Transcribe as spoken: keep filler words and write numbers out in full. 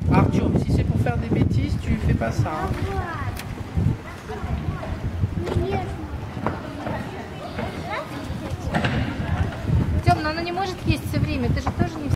Arthur, si c'est pour faire des bêtises, tu fais pas ça. Hein. Au revoir.